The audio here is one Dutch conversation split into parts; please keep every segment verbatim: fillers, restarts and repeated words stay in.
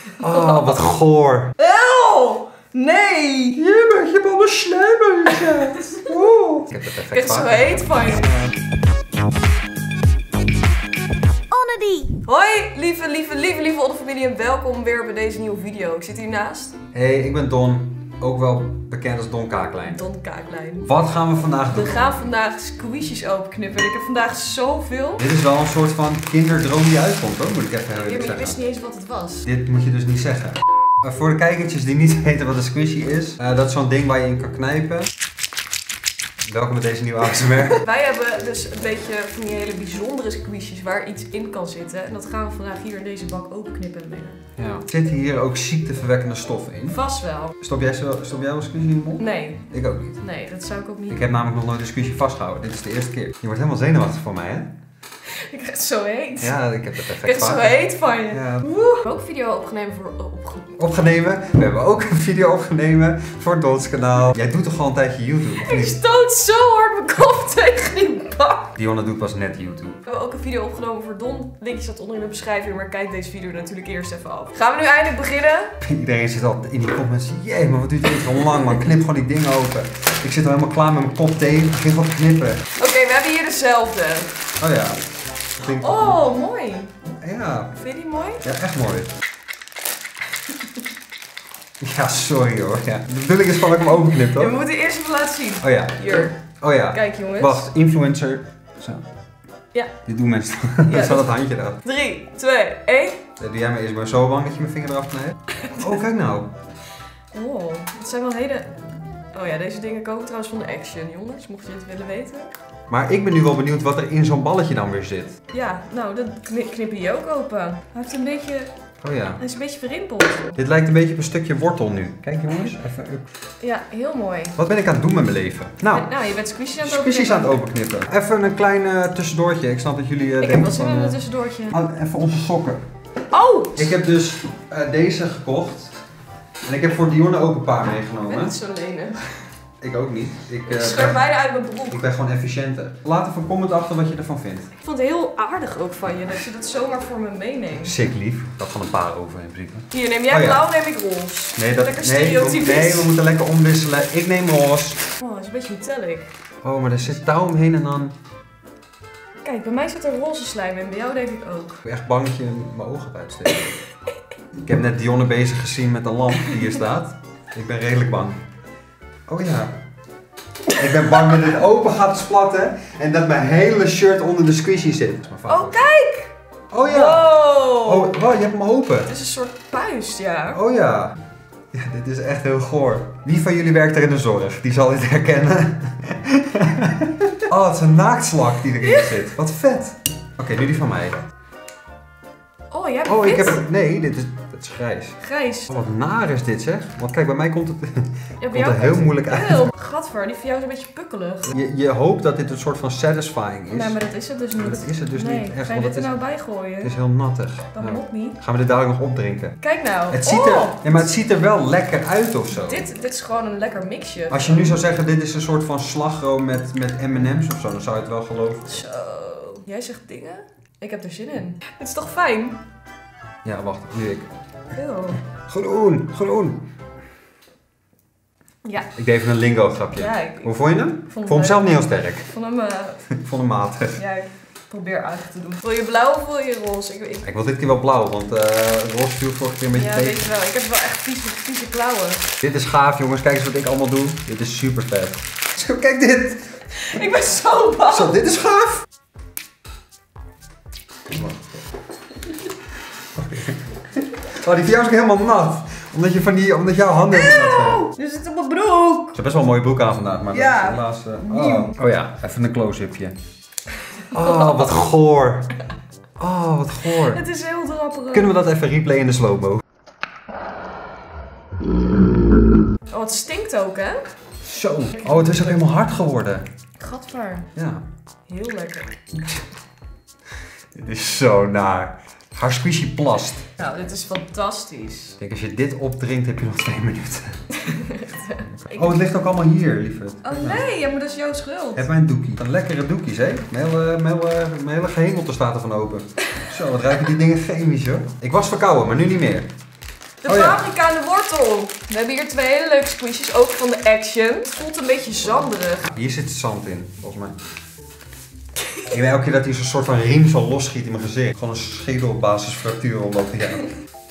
Oh, wat goor. Eeuw! Nee! Je bent je hebt al een slijm gezet. Oh. Ik heb het perfect Ik zo heet van je. Onnedy! Hoi, lieve, lieve, lieve, lieve Oddefamilie en welkom weer bij deze nieuwe video. Ik zit hiernaast. Hey, ik ben Don. Ook wel bekend als Don Kaaklijn. Don Kaaklijn. Wat gaan we vandaag doen? We gaan vandaag squishies openknippen. En ik heb vandaag zoveel. Dit is wel een soort van kinderdroom die uitkomt, hoor, moet ik even heel Ja, eerlijk maar ik wist zeggen. niet eens wat het was. Dit moet je dus niet zeggen. Uh, voor de kijkertjes die niet weten wat een squishy is, uh, dat is zo'n ding waar je in kan knijpen. Welkom bij deze nieuwe A S M R. Wij hebben dus een beetje van die hele bijzondere squishies waar iets in kan zitten. En dat gaan we vandaag hier in deze bak openknippen en binnen. Ja. Zitten hier ook ziekteverwekkende stoffen in? Vast wel. Stop jij, zo, stop jij wel een squishy in de mond? Nee. Ik ook niet. Nee, dat zou ik ook niet. Ik heb namelijk nog nooit een squishy vastgehouden. Dit is de eerste keer. Je wordt helemaal zenuwachtig voor mij, hè? Ik krijg het zo heet. Ja, ik heb het Ik perfect krijg het zo vaker. heet van je. Ja. Woe. We hebben ook een video opgenomen voor... Opge Opgenomen. We hebben ook een video opgenomen voor Dons kanaal. Jij doet toch al een tijdje YouTube? Of Ik niet? stoot zo hard mijn kop tegen die bak. Dionne doet pas net YouTube. We hebben ook een video opgenomen voor Don. Linkje staat onder in de beschrijving, maar kijk deze video natuurlijk eerst even af. Gaan we nu eindelijk beginnen? Iedereen zit al in die comments. Jee, maar wat duurt dit zo lang, man? Knip gewoon die dingen open. Ik zit al helemaal klaar met mijn kop thee. Ik begin gewoon te knippen. Oké, we hebben hier dezelfde. Oh ja. Klinkt Oh, mooi. Ja. Vind je die mooi? Ja, echt mooi. Ja, sorry hoor. Ja. De bedoeling is gewoon dat ik hem openknip, Ja, we toch? moeten eerst even laten zien. Oh ja. Hier. Oh ja. Kijk jongens. Wacht, influencer. Zo. Ja. Dit doen mensen. Ja. Zo dat handje dan. drie, twee, één. Ja, doe jij maar eerst maar zo bang dat je mijn vinger eraf knijpt. Oh, kijk nou. Oh, dat zijn wel hele... Oh ja, deze dingen komen trouwens van de Action, jongens. Mocht je het willen weten. Maar ik ben nu wel benieuwd wat er in zo'n balletje dan weer zit. Ja, nou, dat kni- knippen je ook open. Hij heeft een beetje... Oh ja. Hij is een beetje verrimpeld. Dit lijkt een beetje op een stukje wortel nu. Kijk jongens, even up. Ja, heel mooi. Wat ben ik aan het doen met mijn leven? Nou, Nou, je bent squishies aan het squishies aan het openknippen. openknippen. Even een klein uh, tussendoortje. Ik snap dat jullie uh, Ik heb denken wel zin van... in uh, een tussendoortje. oh, even onze sokken. Oh! Ik heb dus uh, deze gekocht. En ik heb voor Dionne ook een paar Ik ben meegenomen. niet zo lenig. Ik ook niet. Ik, uh, Ik scheur ben, beide uit mijn broek. ik ben gewoon efficiënter. Laat even een comment achter wat je ervan vindt. Ik vond het heel aardig ook van je, dat je dat zomaar voor me meeneemt. Sick lief. Ik had gewoon een paar over in principe. Hier, neem jij Oh ja. blauw, neem ik roze. Nee, dat, Lekker nee, we, stereotypisch. nee, we moeten lekker omwisselen. Ik neem roze. Oh, dat is een beetje metallic. Oh, maar er zit touw omheen en dan... Kijk, bij mij zit er roze slijm in, bij jou denk ik ook. Ik ben echt bang dat je mijn ogen gaat uitsteken. Ik heb net Dionne bezig gezien met de lamp die hier staat. Ik ben redelijk bang. Oh ja. Ik ben bang dat het open gaat splatten en dat mijn hele shirt onder de squishy zit. Dat is mijn Oh, favoriet. kijk! Oh ja. Wow! Oh, wow, je hebt hem open. Het is een soort puist, ja. Oh ja. Ja, dit is echt heel goor. Wie van jullie werkt er in de zorg? Die zal dit herkennen. Oh, het is een naaktslak die erin zit. Wat vet. Oké, nu die van mij. Oh, jij hebt Oh, ik wit. heb... Nee, dit is, dit is grijs. Grijs. Oh, wat naar is dit zeg. Want kijk, bij mij komt het, Ja, bij komt jou er heel komt- moeilijk uit. Heel. Gadver, die van jou is een beetje pukkelig. Je, je hoopt dat dit een soort van satisfying is. Nee, maar dat is het dus niet. Maar dat is het dus nee. niet echt, Ga je want dit er het nou bij gooien? Het is heel nattig. Dat Nou, moet niet. gaan we dit dadelijk nog opdrinken. Kijk nou. Het ziet, oh, er, ja, maar het ziet er wel lekker uit of zo. Dit, dit is gewoon een lekker mixje. Als je nu zou zeggen, dit is een soort van slagroom met, met M en M's of zo, dan zou je het wel geloven. Zo. Jij zegt dingen? Ik heb er zin in. Het is toch fijn? Ja, wacht, nu ik. Eeuw. Groen, groen. Ja. Ik deed even een lingo grapje. Ja, ik, Hoe vond je hem? vond Ik hem vond hem zelf leuk. niet heel sterk. ik vond hem... eh, Ik vond hem matig. ja, ik probeer aardig te doen. Wil je blauw of wil je roze? Ik, ik, Ik wil dit keer wel blauw, want uh, roze viel vorige keer een beetje ja, tegen. weet je wel. Ik heb wel echt vieze, vieze klauwen. Dit is gaaf jongens, kijk eens wat ik allemaal doe. Dit is super vet. Zo, kijk dit. Ik ben zo bang. Zo, dit is gaaf. Oh, die van jou is ook helemaal nat. Omdat, je van die, omdat jouw handen helemaal nat zijn. Oh, je zit op mijn broek. Ze heeft best wel een mooie broek aan vandaag, maar Ja. dat is helaas... Uh, oh. oh ja, even een close-upje. Oh, wat goor. Oh, wat goor. Het is heel drapperig. Kunnen we dat even replayen in de slow-mo? Oh, het stinkt ook, hè? Zo. Oh, het is ook helemaal hard geworden. Gadver. Ja. Heel lekker. Dit is zo naar. Haar squishy plast. Nou, dit is fantastisch. Ik denk, als je dit opdrinkt, heb je nog twee minuten. Ik- Oh, het ligt ook allemaal hier, lieverd. Oh nee, ja, maar dat is jouw schuld. Heb mijn doekie. Een lekkere doekies, hè? Mijn hele, mijn hele, mijn hele gehemelte staat ervan open. Zo, wat ruiken die dingen chemisch, hoor. Ik was verkouden, maar nu niet meer. De Oh, ja. paprika en de wortel. We hebben hier twee hele leuke squishes, ook van de Action. Het voelt een beetje zanderig. Hier zit zand in, volgens mij. Ik weet elke keer dat hij zo'n soort van riem zo losschiet in mijn gezicht. Gewoon een schedelbasisfractuur omdat hij... Ja.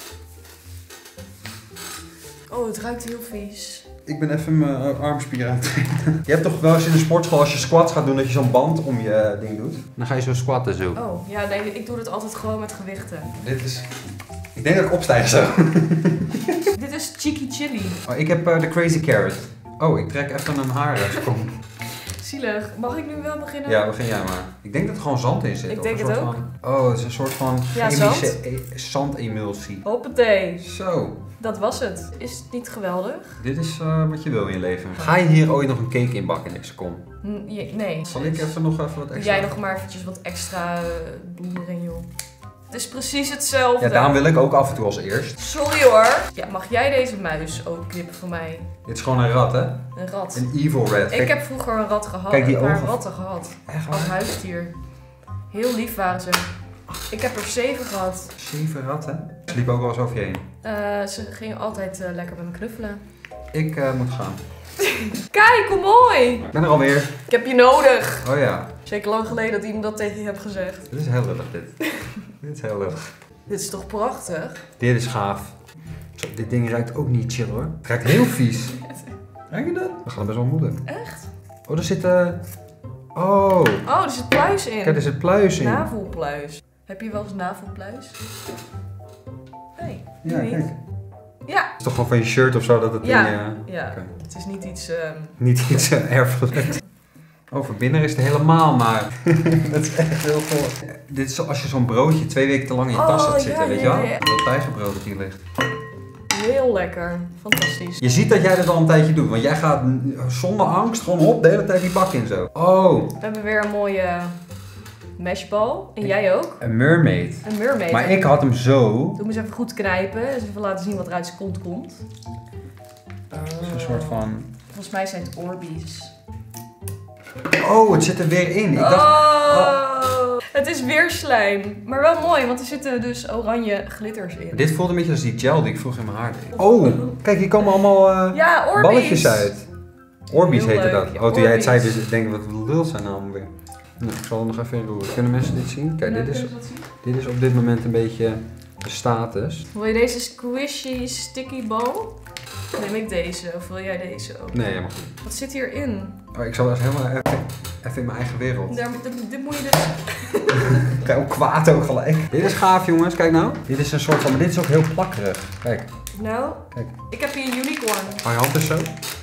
Oh, het ruikt heel vies. Ik ben even mijn armspieren aan het trainen. Je hebt toch wel eens in de sportschool als je squats gaat doen dat je zo'n band om je ding doet? Dan ga je zo squatten zo. Oh, ja, nee, ik doe het altijd gewoon met gewichten. Dit is... Ik denk dat ik opstijg zo. Dit is Cheeky Chili. Oh, ik heb uh, de Crazy Carrot. Oh, ik trek even een haar. Kom. Zielig. Mag ik nu wel beginnen? Ja, begin jij maar. Ik denk dat er gewoon zand in zit. Ik of denk een het soort ook. Van... Oh, het is een soort van Ja, chemische zand? e zandemulsie. Hoppatee. Zo. Dat was het. Is het niet geweldig? Dit is uh, wat je wil in je leven. Ga je hier ooit nog een cake in bakken in deze kom? N- je- nee. Zal ik even nog even wat Doe extra... jij nog maar eventjes wat extra uh, bloem erin, joh. Het is precies hetzelfde. Ja, daarom wil ik ook af en toe als eerst. Sorry hoor. Ja, mag jij deze muis ook knippen voor mij? Dit is gewoon een rat, hè? Een rat. Een evil rat. Ik Kijk, heb vroeger een rat gehad. Kijk die een paar ogen. ratten gehad. echt Als waar? huisdier. Heel lief waren ze. Ik heb er zeven gehad. Zeven ratten. Ze liepen ook wel eens over je heen. Uh, ze gingen altijd uh, lekker bij me knuffelen. Ik uh, moet gaan. Kijk, hoe mooi! Ik ben er alweer. Ik heb je nodig. Oh ja. Zeker lang geleden dat iemand dat tegen je hebt gezegd. Dit is heel lullig, dit. Dit is heel lullig. Dit is toch prachtig? Dit is gaaf. Zo, dit ding ruikt ook niet chill, hoor. Het ruikt heel vies. Ruik je dat? We gaan er best wel moeden. Echt? Oh, er zit... Uh... Oh. Oh, er zit pluis in. Kijk, er zit pluis in. Navelpluis. Heb je wel eens navelpluis? Nee. Ja, niet. kijk. Ja. Het is toch gewoon van je shirt of zo dat het Ja. ding... Uh... Ja. Oké. Het is niet iets... Um... Niet iets uh, erfelijk. Oh, voor binnen is het helemaal maar. Dat is echt heel goor. Dit is als je zo'n broodje twee weken te lang in je Oh, tas hebt ja, zitten, weet je ja, wel? ja, ja. Dat tijgerbrood dat hier ligt. Heel lekker. Fantastisch. Je ziet dat jij dit al een tijdje doet, want jij gaat zonder angst gewoon op de hele tijd die bak in zo. Oh, We hebben weer een mooie meshball. En jij ook. een mermaid. Een mermaid. Maar ik had hem zo. Doe hem eens even goed knijpen. Dus even laten zien wat er uit zijn kont komt. Dat is een soort van... Volgens mij zijn het Orbeez. Oh, het zit er weer in. Ik dacht... Oh, het is weer slijm. Maar wel mooi, want er zitten dus oranje glitters in. Dit voelt een beetje als die gel die ik vroeger in mijn haar deed. Oh, kijk, hier komen allemaal uh, Ja, Orbeez. balletjes uit. Orbeez Heel heette leuk, dat. ja, Oh, toen jij het zei, Orbeez. dus ik denk wat lul zijn naam weer. Nou, ik zal er nog even in roeren. Kunnen mensen dit zien? Kijk, dit is, dit is op dit moment een beetje de status. Wil je deze squishy sticky ball? Neem ik deze of wil jij deze ook? Nee, helemaal goed. Wat zit hierin? Oh, ik zal eens helemaal even, even in mijn eigen wereld. Daar, dit, dit moet je dus... Ik krijg ook kwaad ook gelijk. Dit is gaaf, jongens. Kijk nou. Dit is een soort van... Maar dit is ook heel plakkerig. Kijk. Nou, Kijk. ik heb hier een unicorn. Hou je hand eens zo.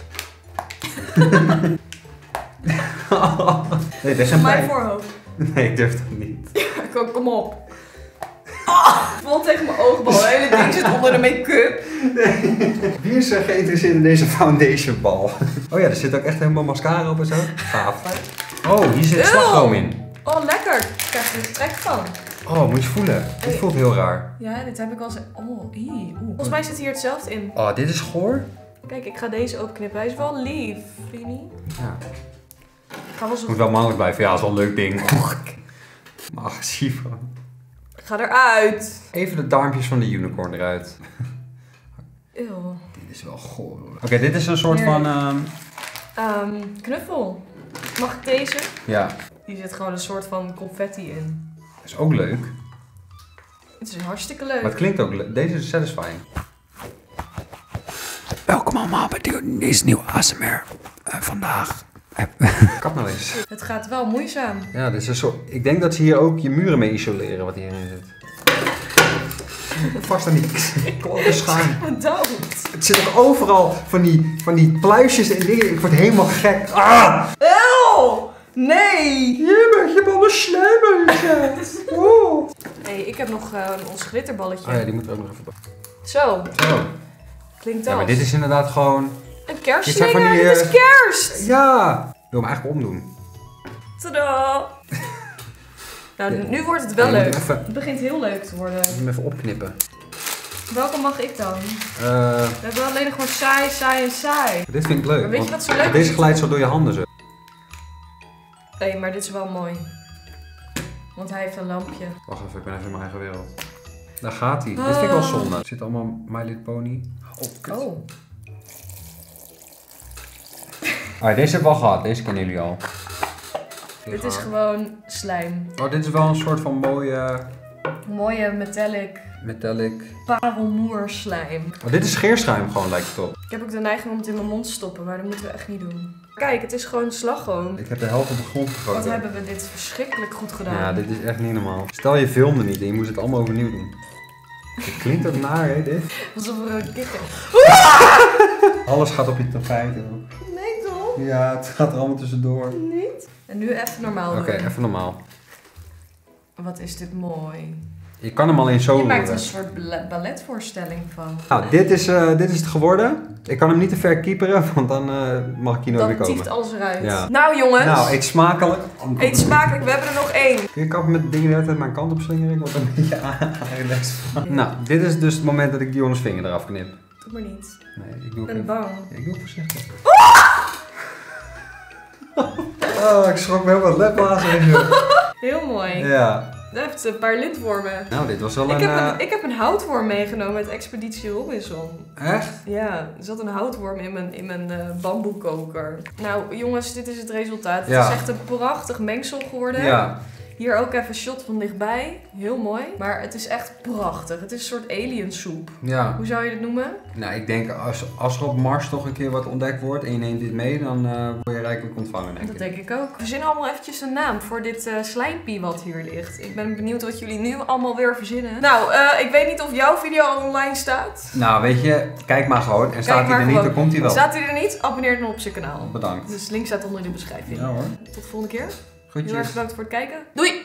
Nee, dit is een Mijn pijn. voorhoofd. Nee, ik durf het niet. Kom, kom op. Ah, vol tegen mijn oogbal. Het hele ding zit onder de make-up. Wie is er geïnteresseerd in deze foundation bal? Oh ja, er zit ook echt helemaal mascara op en zo. Gaaf. Oh, hier zit Eeuw. slagroom in. Oh, lekker. Ik krijg er trek van. Oh, moet je eens voelen. Dit voelt heel raar. Ja, dit heb ik al eens... Oh, ii, oeh. Volgens mij zit hier hetzelfde in. Oh, dit is goor. Kijk, ik ga deze opknippen. Hij is wel lief, vind je niet? Ja. Ga wel zo... Moet wel mannelijk blijven. Ja, dat is wel een leuk ding. Maar agressief. Ga eruit. Even de darmpjes van de unicorn eruit. Eeuw. Dit is wel goor. Oké, okay, dit is een soort van... Um... Um, knuffel. Mag ik deze? Ja, Die zit gewoon een soort van confetti in. dat is ook leuk. Het is hartstikke leuk. Maar het klinkt ook leuk. Deze is satisfying. Welkom allemaal bij deze nieuwe A S M R. Uh, vandaag. Kap nou eens. Het gaat wel moeizaam. Ja, dit is een soort... Ik denk dat ze hier ook je muren mee isoleren wat hierin zit. Vast aan die klote schuim. Dood. Het zit ook overal van die, van die pluisjes en dingen. Ik word helemaal gek. Ah! Eeuw! Nee! Je hebt al een slijm gezet. Oh. Hey, ik heb nog uh, ons glitterballetje. Oh ja, die moet er ook nog even bij. Zo, Zo. klinkt Ja, als. maar dit is inderdaad gewoon... Een Dit zijn kerstslinger, van die, dit is uh, kerst! Ja! Ik wil hem eigenlijk omdoen. Tadaa! Nou, nu wordt het wel Ja, je moet leuk. hem even- Het begint heel leuk te worden. Ik moet hem even opknippen. Welke mag ik dan? Uh, We hebben alleen nog gewoon saai, saai en saai. dit vind ik leuk. Maar weet je want wat zo leuk is? Deze glijdt zo door je handen zo. Nee, maar dit is wel mooi. Want hij heeft een lampje. Wacht even, ik ben even in mijn eigen wereld. Daar gaat hij. Dit vind ik wel zonde. Er zit allemaal My Little Pony. Oh, kut. Oh. Ah, deze hebben we al gehad. Deze kennen jullie al. Dit is gewoon slijm. Oh, dit is wel een soort van mooie... Mooie metallic Metallic. parelmoer slijm. Oh, dit is scheerschuim gewoon, lijkt het op. Ik heb ook de neiging om het in mijn mond te stoppen, maar dat moeten we echt niet doen. Kijk, het is gewoon slagroom. Ik heb de helft op de grond Wat gegooid. hebben we dit verschrikkelijk goed gedaan. Ja, dit is echt niet normaal. Stel je filmde niet en je moest het allemaal overnieuw doen. Het klinkt ook naar, hè, dit? Alsof er een kikker... Alles gaat op je tapijt ook. Nee toch? Ja, het gaat er allemaal tussendoor. Niet? En nu even normaal Oké, doen. even normaal. Wat is dit mooi. Je kan hem alleen zo Je maakt roeren. een soort bal- balletvoorstelling van. Nou, dit is, uh, dit is het geworden. Ik kan hem niet te ver keeperen, want dan uh, mag ik hier nooit Dan meer komen. tieft alles eruit. Ja. Nou jongens, Nou, eet smakelijk. eet smakelijk. We hebben er nog één. Kun je kappen met dingen de hele tijd mijn kant op slingeren? Ik word er een beetje aangerelaxed van. Nou, dit is dus het moment dat ik Dionne's vinger eraf knip. Doe maar niet. Nee, ik doe Ik het ben even. bang. Ik doe het voorzichtig. Oh, ik schrok me heel wat lepblazen in. Heel mooi. Ja. Daar heeft een paar lintwormen. Nou, dit was wel Ik een... heb uh, een, ik heb een houtworm meegenomen uit Expeditie Robinson. Echt? Ja, er zat een houtworm in mijn, in mijn uh, bamboekoker. Nou jongens, dit is het resultaat. Ja. Het is echt een prachtig mengsel geworden. Ja. Hier ook even een shot van dichtbij. Heel mooi. Maar het is echt prachtig. Het is een soort aliensoep. Ja. Hoe zou je dit noemen? Nou, ik denk als, als er op Mars toch een keer wat ontdekt wordt en je neemt dit mee, dan uh, word je rijkelijk ontvangen, denk Dat ik. denk ik ook. We verzinnen allemaal eventjes een naam voor dit uh, slijmpie wat hier ligt. Ik ben benieuwd wat jullie nu allemaal weer verzinnen. Nou, uh, ik weet niet of jouw video al online staat. Nou, weet je, kijk maar gewoon. En staat hij maar er niet, gewoon. dan komt hij wel. Staat hij er niet? Abonneer dan op zijn kanaal. Bedankt. Dus link staat onder in de beschrijving. Ja hoor. Tot de volgende keer. Heel erg Groetjes. bedankt voor het kijken. Doei!